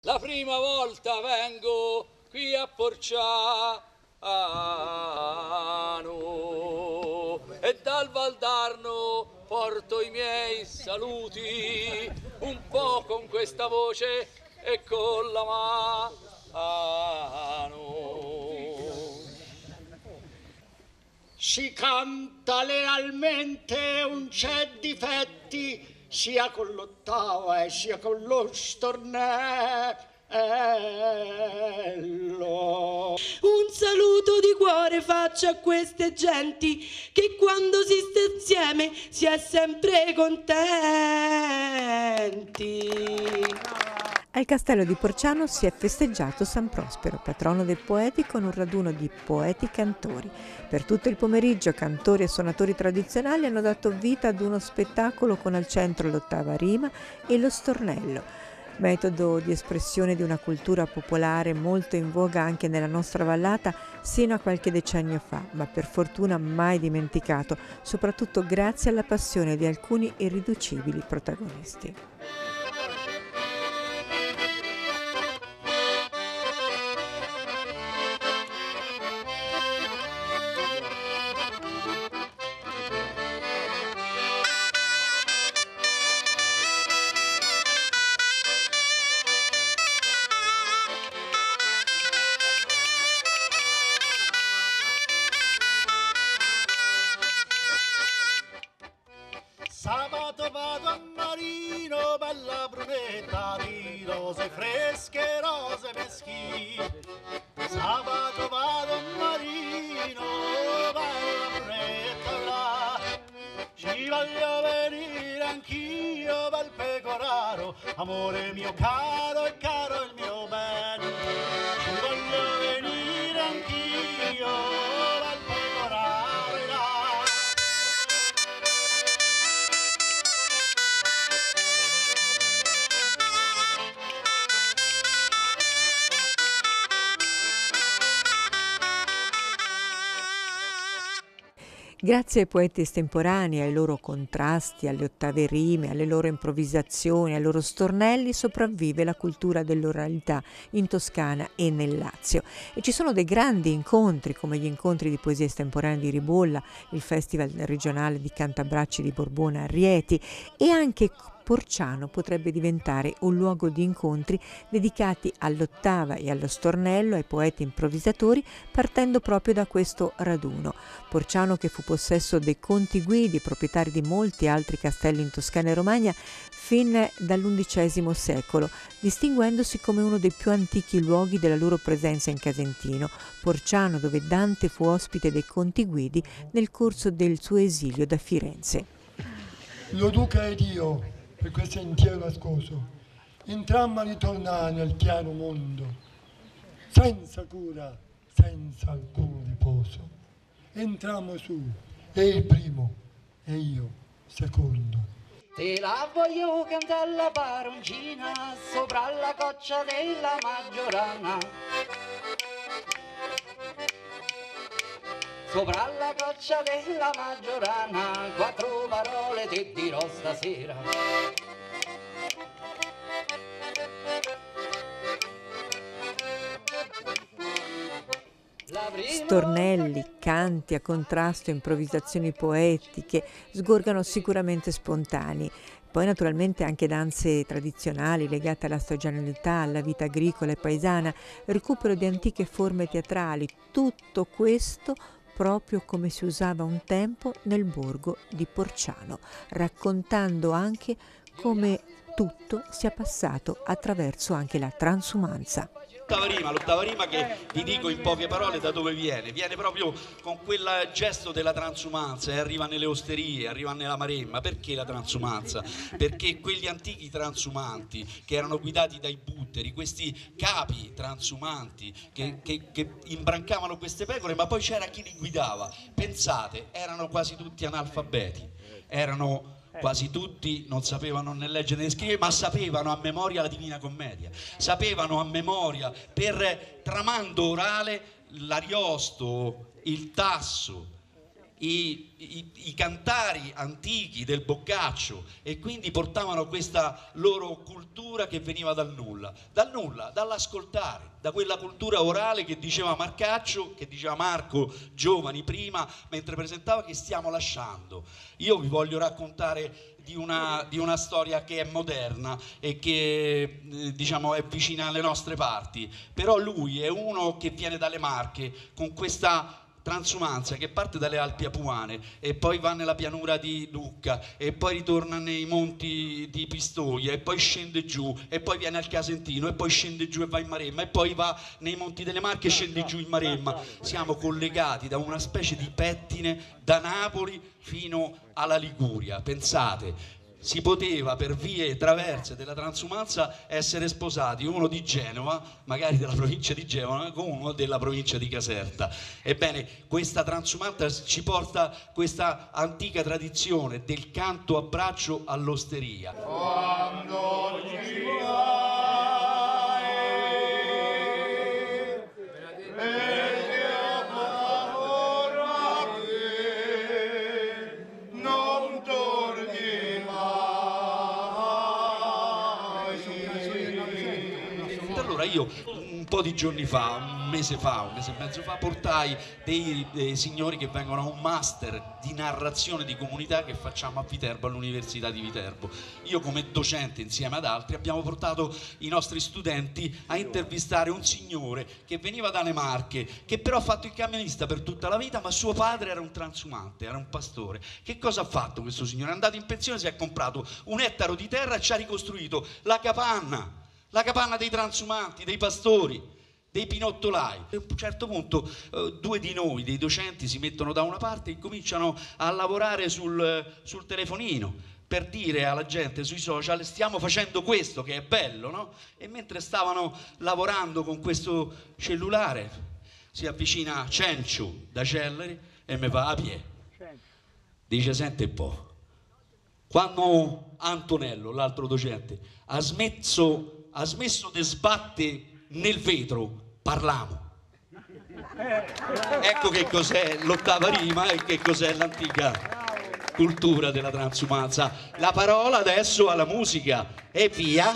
La prima volta vengo qui a Porciano e dal Valdarno porto i miei saluti, un po' con questa voce e con la mano. Si canta lealmente, non c'è difetti, sia con l'ottava e sia con lo stornello. Un saluto di cuore faccio a queste genti, che quando si sta insieme si è sempre contenti. Al castello di Porciano si è festeggiato San Prospero, patrono dei poeti, con un raduno di poeti cantori. Per tutto il pomeriggio cantori e suonatori tradizionali hanno dato vita ad uno spettacolo con al centro l'ottava rima e lo stornello, metodo di espressione di una cultura popolare molto in voga anche nella nostra vallata sino a qualche decennio fa, ma per fortuna mai dimenticato, soprattutto grazie alla passione di alcuni irriducibili protagonisti. Sabato vado a Marino, bella brunetta di rose fresche, rose meschi. Sabato vado a Marino, bella brunetta là. Ci voglio venire anch'io, bel pecoraro, amore mio caro e caro il mio bene. Ci voglio venire anch'io, bel pecoraro là. Grazie ai poeti estemporanei, ai loro contrasti, alle ottave rime, alle loro improvvisazioni, ai loro stornelli, sopravvive la cultura dell'oralità in Toscana e nel Lazio. E ci sono dei grandi incontri, come gli incontri di poesia estemporanea di Ribolla, il Festival regionale di Cantabracci di Borbona a Rieti, e anche Porciano potrebbe diventare un luogo di incontri dedicati all'ottava e allo stornello, ai poeti improvvisatori, partendo proprio da questo raduno. Porciano, che fu possesso dei conti Guidi, proprietari di molti altri castelli in Toscana e Romagna, fin dall'XI secolo, distinguendosi come uno dei più antichi luoghi della loro presenza in Casentino. Porciano, dove Dante fu ospite dei conti Guidi nel corso del suo esilio da Firenze. Lo duca ed io, per quel sentiero nascoso, entrammo a ritornare nel chiaro mondo, senza cura, senza alcun riposo. Entrammo su, ei primo e io secondo. Te la voglio cantare la paroncina sopra la coccia della Maggiorana. Sopra la coccia della Maggiorana, 4 parole ti dirò stasera. Stornelli, canti a contrasto, improvvisazioni poetiche sgorgano sicuramente spontanei. Poi naturalmente anche danze tradizionali legate alla stagionalità, alla vita agricola e paesana, recupero di antiche forme teatrali, tutto questo proprio come si usava un tempo nel borgo di Porciano, raccontando anche come tutto sia passato attraverso anche la transumanza. L'ottava rima che vi dico in poche parole da dove viene proprio con quel gesto della transumanza, e arriva nelle osterie, arriva nella Maremma. Perché la transumanza? Perché quegli antichi transumanti che erano guidati dai butteri, questi capi transumanti che imbrancavano queste pecore, ma poi c'era chi li guidava. Pensate, erano quasi tutti analfabeti, erano quasi tutti, non sapevano né leggere né scrivere, ma sapevano a memoria la Divina Commedia, sapevano a memoria per tramando orale l'Ariosto, il Tasso, i cantari antichi del Boccaccio, e quindi portavano questa loro cultura che veniva dal nulla, dall'ascoltare, da quella cultura orale che diceva Marcaccio, che diceva Marco Giovani prima mentre presentava, che stiamo lasciando. Io vi voglio raccontare di una storia che è moderna e che diciamo è vicina alle nostre parti, però lui è uno che viene dalle Marche con questa transumanza che parte dalle Alpi Apuane e poi va nella pianura di Lucca e poi ritorna nei monti di Pistoia e poi scende giù e poi viene al Casentino e poi scende giù e va in Maremma e poi va nei monti delle Marche e scende giù in Maremma. Siamo collegati da una specie di pettine da Napoli fino alla Liguria. Pensate, si poteva per vie traverse della transumanza essere sposati, uno di Genova, magari della provincia di Genova, con uno della provincia di Caserta. Ebbene, questa transumanza ci porta questa antica tradizione del canto a braccio all'osteria. Quando ci io un po' di giorni fa, un mese e mezzo fa, portai dei signori che vengono a un master di narrazione di comunità che facciamo a Viterbo, all'Università di Viterbo. Io come docente insieme ad altri abbiamo portato i nostri studenti a intervistare un signore che veniva dalle Marche, che però ha fatto il camionista per tutta la vita, ma suo padre era un transumante, era un pastore. Che cosa ha fatto questo signore? È andato in pensione, si è comprato un ettaro di terra e ci ha ricostruito la capanna dei transumanti, dei pastori, dei pinottolai. A un certo punto due di noi, dei docenti, si mettono da una parte e cominciano a lavorare sul telefonino per dire alla gente sui social: stiamo facendo questo che è bello, no? E mentre stavano lavorando con questo cellulare si avvicina Cencio da Celleri e mi fa: Apie, dice, senti un po', quando Antonello, l'altro docente, ha smesso di sbattere nel vetro, parliamo. Ecco che cos'è l'ottava rima e che cos'è l'antica cultura della transumanza. La parola adesso alla musica e via.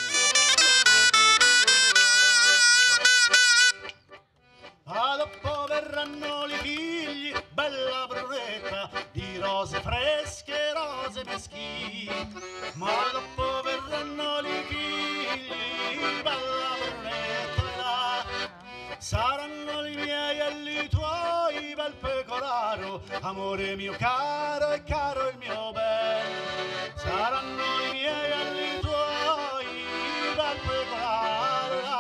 Dopo verranno i figli, bella brunetta, di rose fresche, rose meschine. Ma dopo verranno i figli, bella brunetta, saranno i miei e i tuoi, bel pecoraro, amore mio caro e caro il mio bel. Saranno i miei e i tuoi, bel pecoraro.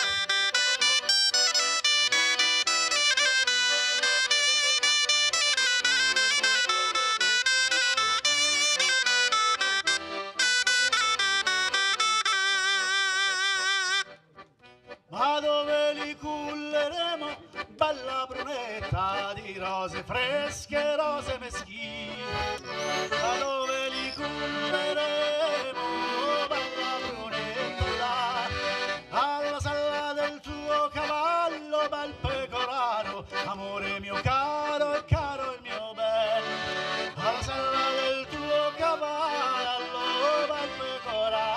Ma dove li culleremo, bella brunetta, di rose fresche, rose meschine? Ma dove li culleremo, bella brunetta? Alla sella del tuo cavallo, bel pecoraro, amore mio caro e caro il mio bel. Alla sella del tuo cavallo, bel pecoraro.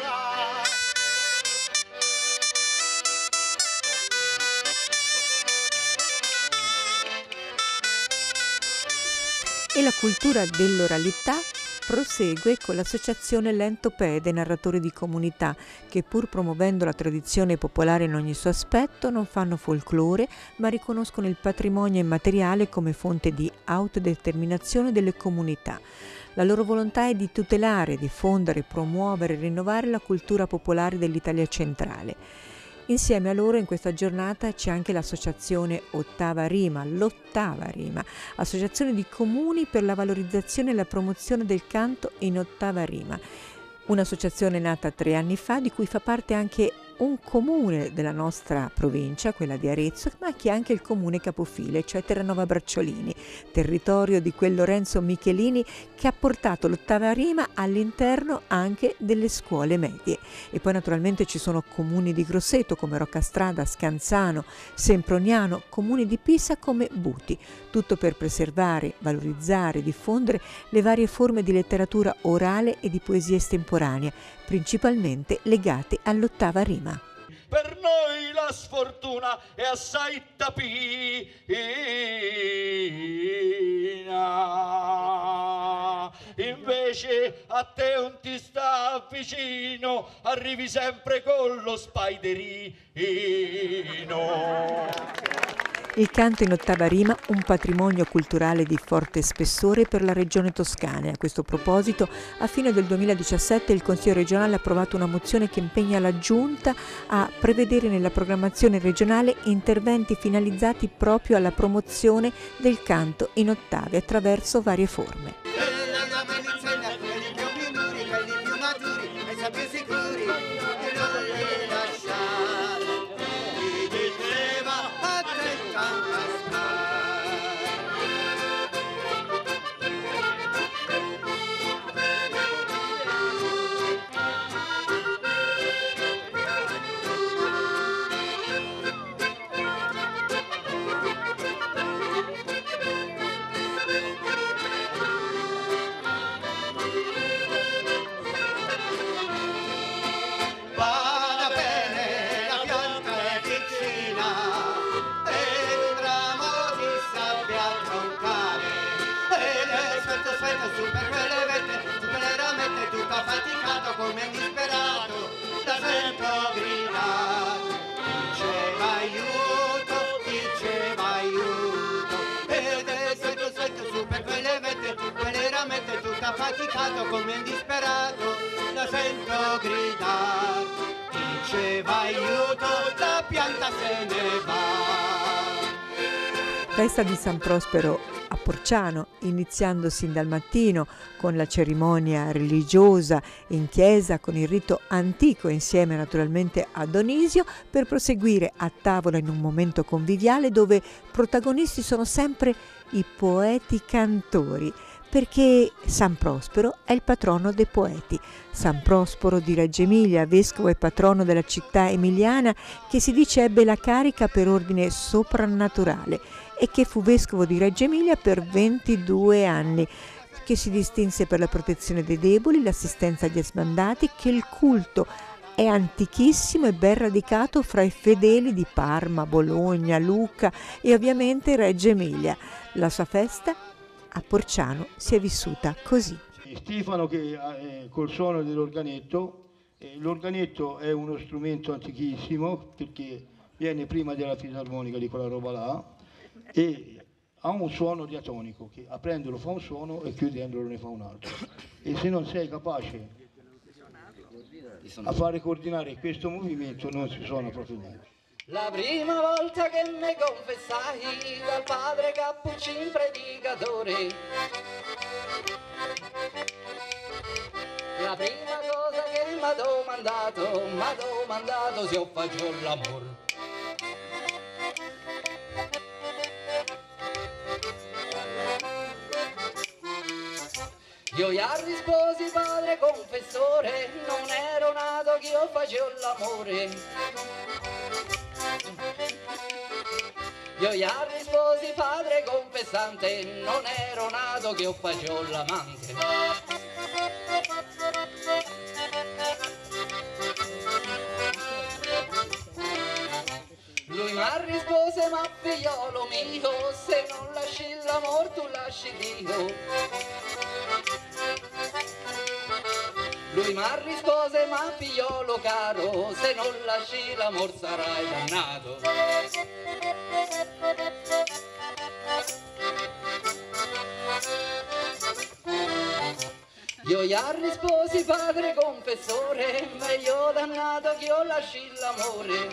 E la cultura dell'oralità prosegue con l'associazione Lentopede, narratori di comunità, che pur promuovendo la tradizione popolare in ogni suo aspetto non fanno folklore, ma riconoscono il patrimonio immateriale come fonte di autodeterminazione delle comunità. La loro volontà è di tutelare, diffondere, promuovere e rinnovare la cultura popolare dell'Italia centrale. Insieme a loro in questa giornata c'è anche l'associazione Ottava Rima, l'Ottava Rima, associazione di comuni per la valorizzazione e la promozione del canto in ottava rima. Un'associazione nata 3 anni fa, di cui fa parte anche un comune della nostra provincia, quella di Arezzo, ma che è anche il comune capofile, cioè Terranova Bracciolini, territorio di quel Lorenzo Michelini che ha portato l'ottava rima all'interno anche delle scuole medie. E poi naturalmente ci sono comuni di Grosseto come Roccastrada, Scanzano, Semproniano, comuni di Pisa come Buti, tutto per preservare, valorizzare, diffondere le varie forme di letteratura orale e di poesia estemporanea, principalmente legate all'ottava rima. Per noi la sfortuna è assai tapina, invece a te non ti sta vicino, arrivi sempre con lo spiderino. Il canto in ottava rima, un patrimonio culturale di forte spessore per la regione toscana. E a questo proposito, a fine del 2017 il Consiglio regionale ha approvato una mozione che impegna la Giunta a prevedere nella programmazione regionale interventi finalizzati proprio alla promozione del canto in ottave attraverso varie forme. Come un disperato, da sento gridare, diceva aiuto, ed è sento su per quelle ramette, tutta faticato come un disperato, da sento gridare, diceva aiuto, la pianta se ne va. Festa di San Prospero a Porciano, iniziando sin dal mattino con la cerimonia religiosa in chiesa con il rito antico insieme naturalmente a Donisio, per proseguire a tavola in un momento conviviale dove protagonisti sono sempre i poeti cantori, perché San Prospero è il patrono dei poeti. San Prospero di Reggio Emilia, vescovo e patrono della città emiliana, che si dice ebbe la carica per ordine soprannaturale e che fu vescovo di Reggio Emilia per 22 anni, che si distinse per la protezione dei deboli, l'assistenza agli sbandati, che il culto è antichissimo e ben radicato fra i fedeli di Parma, Bologna, Lucca e ovviamente Reggio Emilia. La sua festa a Porciano si è vissuta così. Stefano che col suono dell'organetto, l'organetto è uno strumento antichissimo perché viene prima della fisarmonica, di quella roba là, e ha un suono diatonico che aprendolo fa un suono e chiudendolo ne fa un altro, e se non sei capace a fare coordinare questo movimento non si suona proprio niente. La prima volta che mi confessai dal padre Cappuccin predicatore, la prima cosa che m'ha domandato se ho fatto l'amore. Io gli risposi padre confessore, non ero nato che io facevo l'amore. Io gli risposi padre confessante, non ero nato che io facevo l'amante. Lui mi rispose ma figliolo mio, se non lasci l'amor tu lasci Dio. Lui mi rispose ma figliolo caro, se non lasci l'amor sarai dannato. Io gli risposi padre confessore, meglio dannato che io lasci l'amore.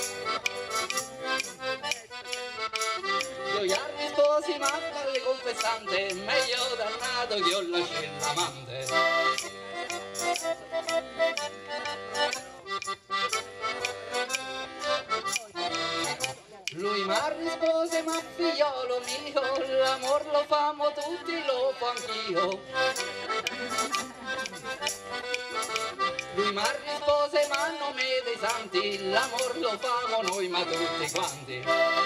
Io gli risposi ma padre confessante, meglio dannato che io lasci l'amante. Prima rispose, ma figliolo mio, l'amor lo famo tutti, lo fa anch'io. Lui mi rispose, ma non me dei santi, l'amor lo famo noi, ma tutti quanti.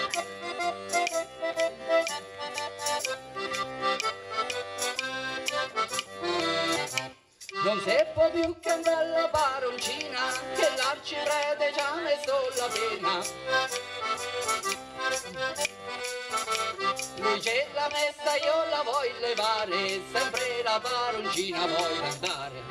Non si può più cantare la paroncina, che l'arciprete ci ha messo la pena. Lui ce l'ha messa, io la voglio levare, sempre la paroncina voglio cantare.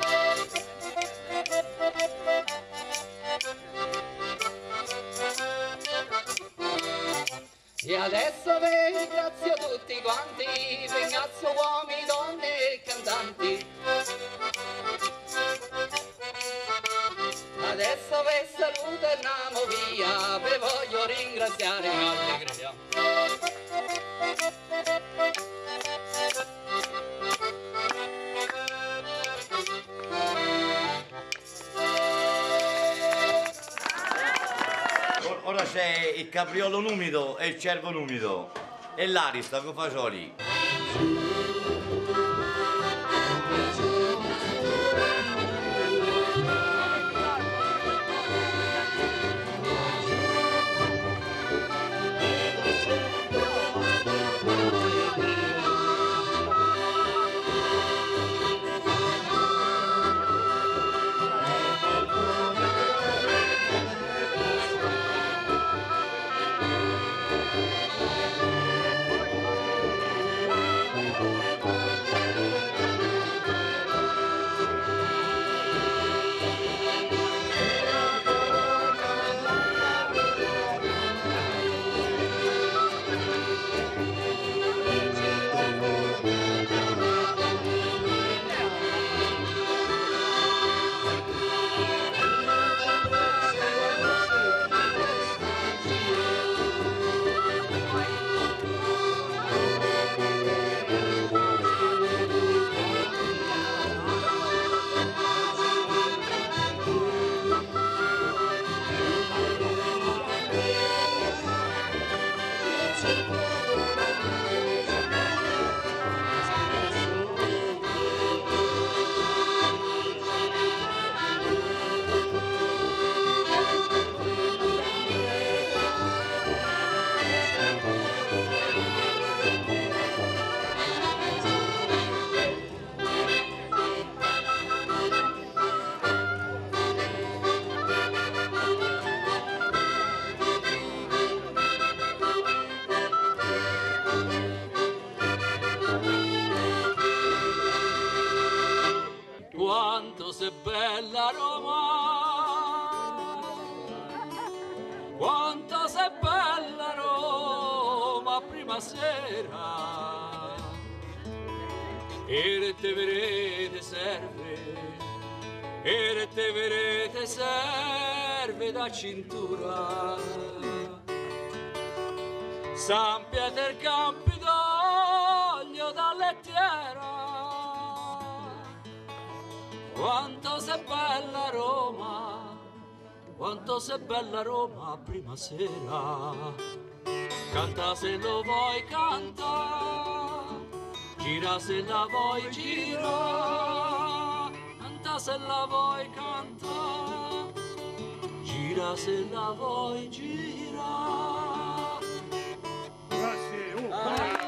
E adesso vi ringrazio tutti quanti, ringrazio uomini, donne e cantanti. Adesso vi saluto e andiamo via, vi voglio ringraziare in allegria. Ora c'è il capriolo numido e il cervo numido e l'arista con fagioli. Quanto sei bella Roma, quanto sei bella Roma prima sera, e te vedete serve da cintura. San Pietro Campidoglio da lettiera, quanto sei bella Roma, quanto sei bella Roma prima sera. Canta se lo vuoi canta, gira se la vuoi gira, canta se la vuoi canta, gira se la vuoi gira. Grazie.